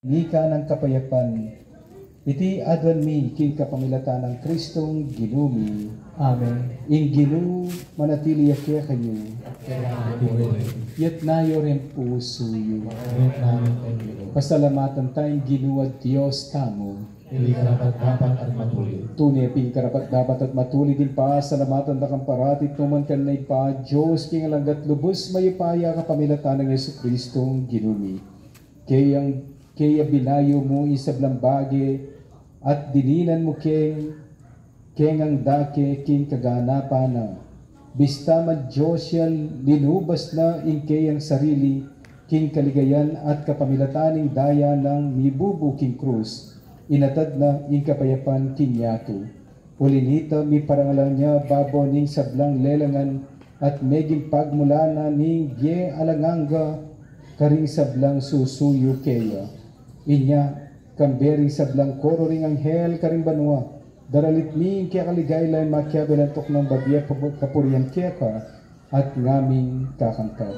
Nika ng kapayapan, iti adwan mi kin kapamilatan ng Kristong ginumi. Amen. In ginu manatili kaya kayo, yat nayo rin pusuyo. Pasalamatan tayong ginuad Diyos tamo. Hindi karapat-dapat at matuli. Tunay ping karapat-dapat at matuli din pa, salamatan na kang paratit tuman kanay pa, Diyos king alanggat lubos mayupaya kapamilatan ng Yesu Kristong ginumi. Kaya binayo mo isablang bagi at dininan mo keng ang dake king kaganapan na. Bista man Diyos yan linubas na inkay ang sarili king kaligayan at kapamilataning daya ng mibubu king krus. Inatad na ing kapayapan king yato. Ulinita mi parangalan niya babo ning sablang lelangan at meging pagmula na ning ye alanganga karing sablang susuyo keya. Inya kambering sablang koro ring anghel karing banwa. Daralit mi kaya kaligay lang makiabelantok ng babya kapurian kaya ka at ngaming kakanta.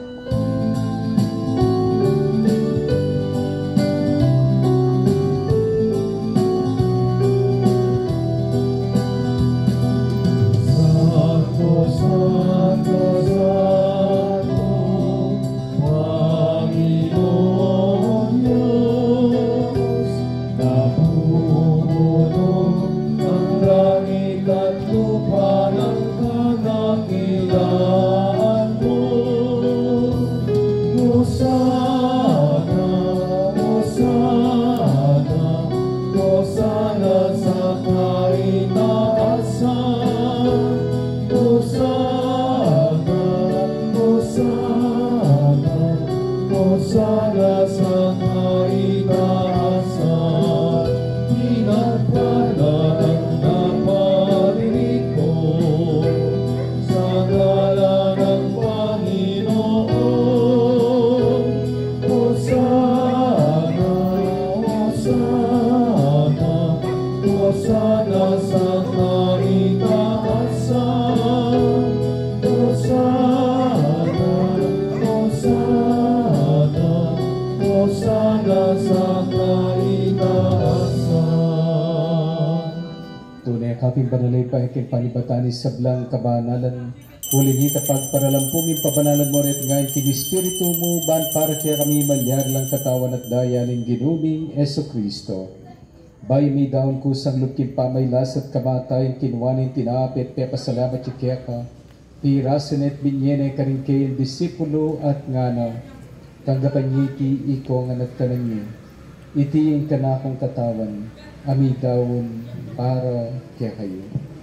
Kaping banalay pa ikin panibatanis sablang kabanalan. Ulinita pagparalampungin pabanalan mo rin ngayon king Espiritu mo ban para kaya kami malyar lang katawan at daya ng ginuming Eso Kristo. Bay mi daon kusang lupkin pamaylas at kamatayin kinwanin tinapit pepasalamat kaya ka. Pirasanet binyene karing kayo disipulo at ngana. Tanggapan ngiti iko nga nagtanangi. Itiing kanakong katawan. Ami daon para kaya kayo.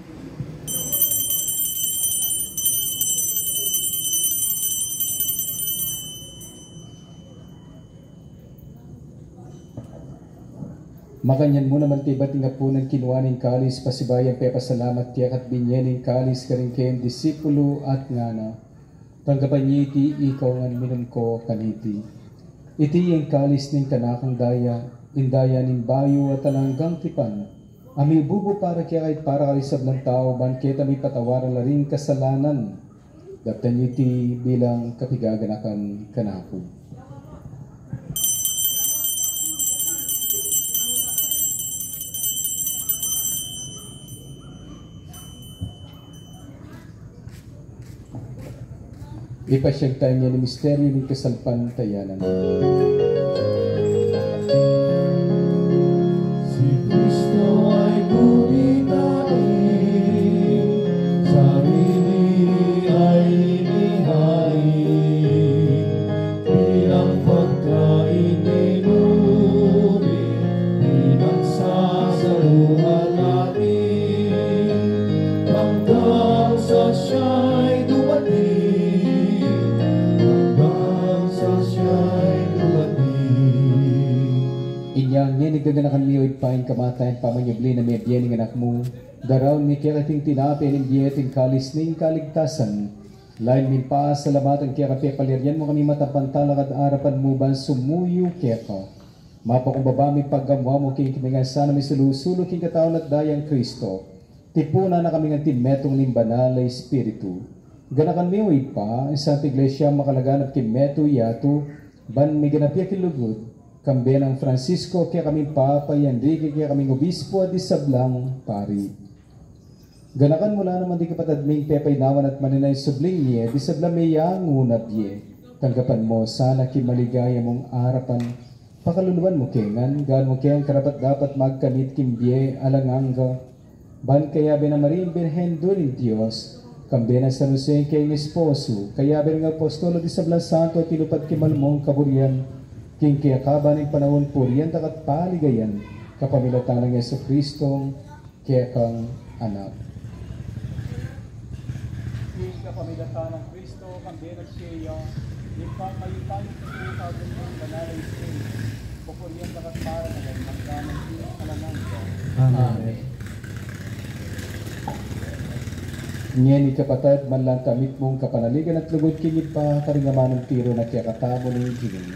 Makanyan mo naman tiba tingapunan kinuaning kalis pasibayang pepasalamat tiyak at binyaning kalis karing kayong disipulo at ngana. Tanggapan niya iti ikaw nga minum ko kaniti. Iti yung kalis ning kanakang daya, indaya ning bayo at talanggang tipan. Ami bubo para kaya kahit para kalisab ng tao, ban kita may patawaran na rin kasalanan. Daptan niyo iti bilang kapigaganakan kanako. Ipasyag tayo niya ni misteryo ng kasalpantayanan. Si Kristo ay guminahin, sarili ay inihain, bilang pagkain inumin, pinagsasaluhan natin, hanggang sa siya'y dumating. Inyang nigaganakan miyo ipain kamatayan pamanyabli na may biyaning anak mo. Daraw ni kirating tinapi ng biyating kalis ning kaligtasan. Lain min pa salamatan kaya kape paliryan mo kami matapantalang at arapan mo ban sumuyo kaya ka. Mapakumbaba mi paggamwa mo king kimingasan na may sulusulo king katawan at dayang Kristo. Tipuna na kami ng tinmetong ning banal na Espiritu. Ganakan miyo ipa, isang iglesia makalaganap kin meto yato, ban may ganapya kilugod. Kambiyan ang Francisco, kaya kami Papa Enrique, kaya kaming Obispo at isablang pari. Ganakan mula naman di kapatadming pepay nawan at maninay subling niya, di sabla mayang unabye. Tanggapan mo sana kimaligaya mong arapan, pakaluluan mo kengan, gaan mo kayang karapat dapat magkamit kimbye alanganga. Ban kaya binamarin Birhen dunin Diyos, kambiyan ang San Jose kayang esposo, kaya bin ng apostolo di sabla santo at tinupad kimalmong kaburian, king kaya kabaning panahon puriyan takat paligayan, kapamilatan ng Yesu Kristong kaya kang anak. King kapamilatan ng Kristo, kambiyan ng siya, ipang mayipang ipang ng banalay state, pupuriyan takat paligayan, magkamang alangan ka. Amen. Ngayon ikapatad, man lang kamit mong kapanaligan at lugod kingit pa, karingaman ng tiro na kaya katamo ng hingin.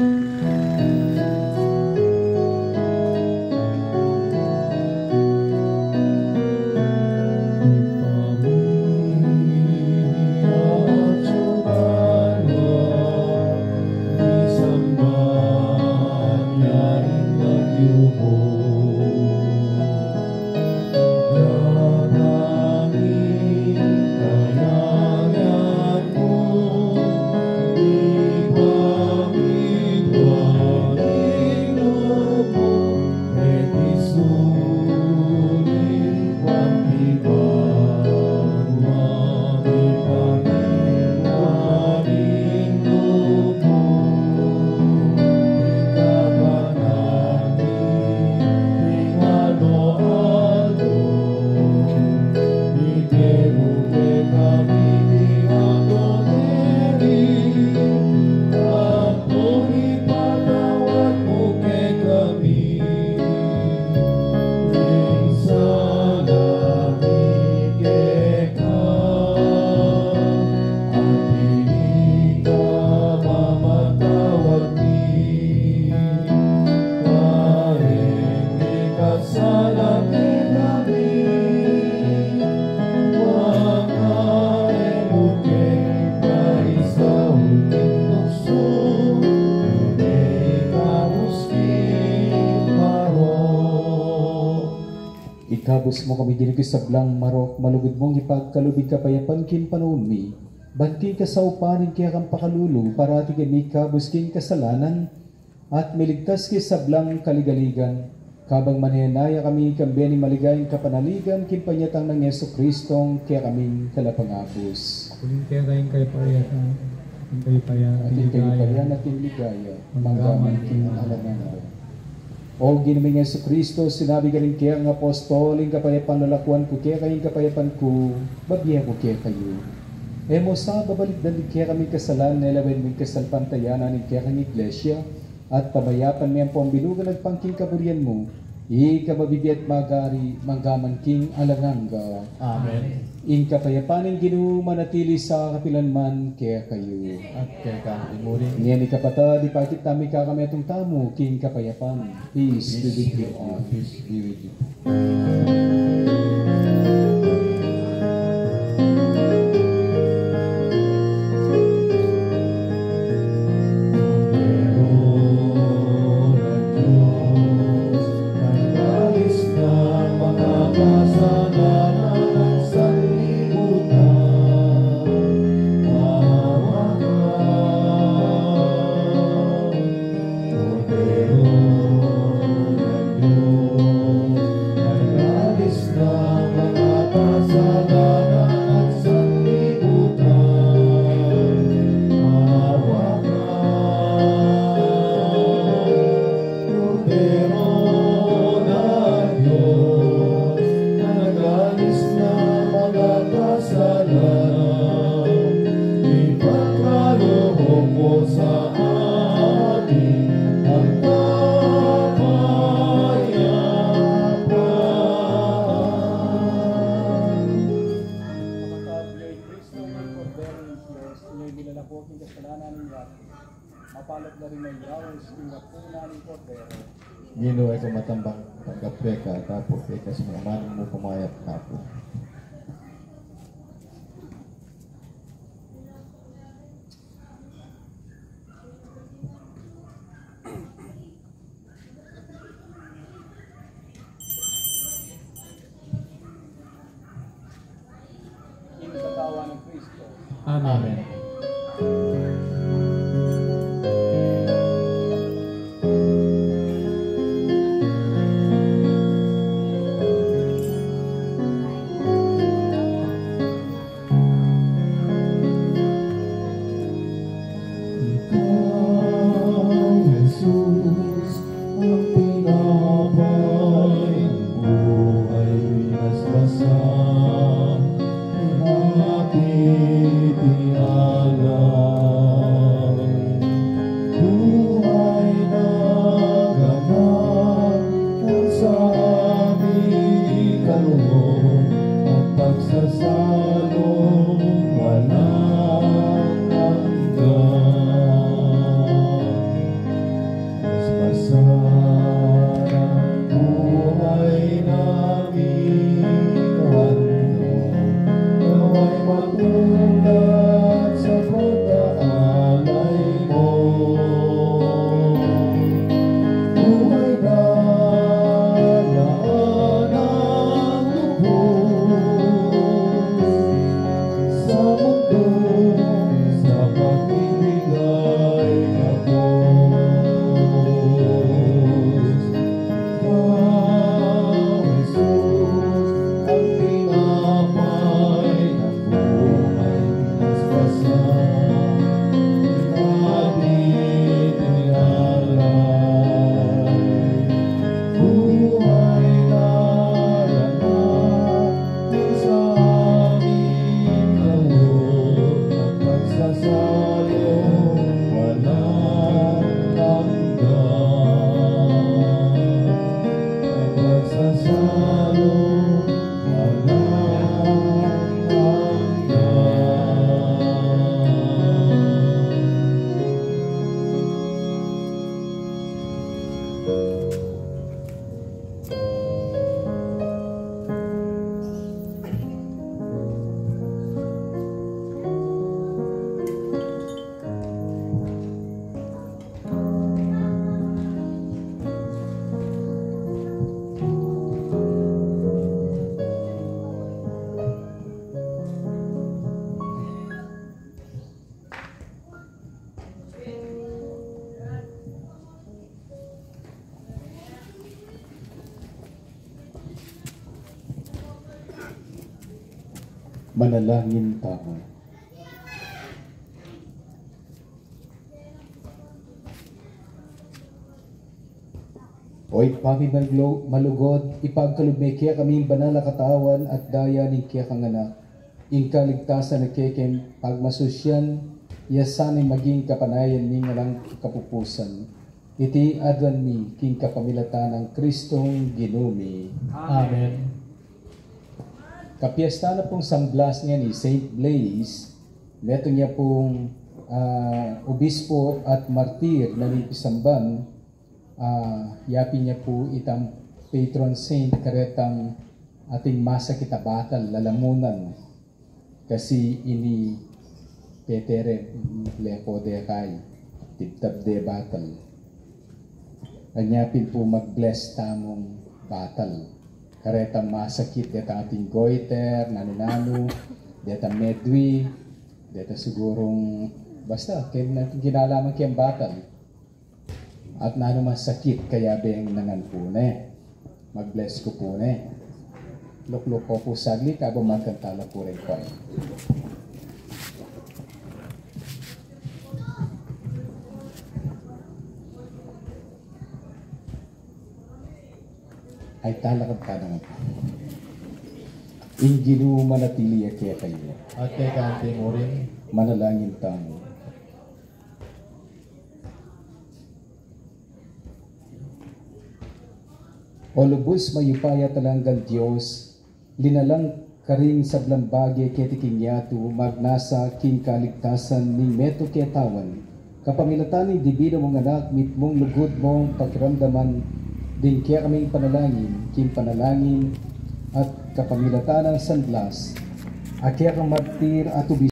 Ikabos mo kami din sablang marok, malugod mong ipagkalubig kapayapan kin panahon mi. Banting ka sa upanin kaya kang pakalulu, parati kami kabos kin kasalanan, at miligtas ki sablang kaligaligan. Kabang manayanaya kami kambiyan ni maligayang kapanaligan, kin panyatang ng Yesu Kristong kaya kaming kalapangabos. Kuling kaya tayong kay paya, kay paya, at kayo paya na kin ligaya, manggaman kin alangan. O ginaming Yesu Kristo, sinabi ka rin kaya ang apostoling kapayapan lalakuan ko, kaya kayong kapayapan ko, babiya ko kaya kayo. E mo sa babalik din kaya kami kasalan, nilawin mo kasalpantayanan ng kaya kang iglesia, at pamayapan mo ang pambilugan at pangking kaburian mo, ika mabibiyat magari, manggaman king alanganga. Amen. In kapayapanin Ginoo manatili sa kapilanman kaya kayo. at kay kang imuri. Ngayon ikapata, di pakit namin kakami atong tamo, king kapayapan. Peace be with you all. Peace be with you. Ginoo ay kumatambang pagkapeka, tapos ika sa mga manong mo pumayat kapo. Amen. Manalangin tayo. Oy, pami malugod, ipagkalubme kaya kami banal na katawan at daya ni kaya kang anak. Ingkaligtasan na kekem pagmasusyan, yasanay maging kapanayan ni ngalang kapupusan. Iti adwan mi king kapamilatan ng Kristong ginumi. Amen. Kapiesta na pong Samblas niya ni Saint Blaise, neto niya pong obispo at martir na nipisamban, yapi niya po itang patron saint karetang ating masa kita batal lalamunan kasi ini petere lepo de kay tibtab de batal. Anyapin po mag-bless tamong batal. Karetang masakit, deta ating goiter, nanu-nanu, deta medwi, deta sigurong, basta, kinalaman kayang batal. At nanu masakit, kaya beng nangan po ne. Mag-bless ko po ne. Lukluk ko po sagli, kabo magkantala po rin ko. Ay talakad ka naman. Inginu manatili kaya kayo. At kay kanti mo rin. Manalangin tayo. O lubos mayupaya talanggal Diyos, linalang karing sa blambagi ketiking yato, magnasa king kaligtasan ning meto ketawan, kapamilatan ni dibido mong anak, mitmong lugod mong pagramdaman, din kaya kaming panalangin, king panalangin at kapamilatan ng San Blas, at kaya kang martir at